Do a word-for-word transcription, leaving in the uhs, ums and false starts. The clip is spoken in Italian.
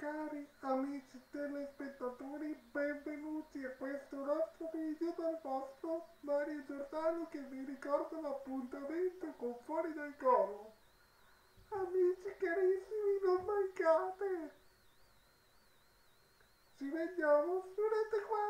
Cari amici telespettatori, benvenuti a questo nostro video dal vostro Mario Giordano che vi ricorda l'appuntamento con Fuori dal Coro. Amici carissimi, non mancate! Ci vediamo su Rete quattro.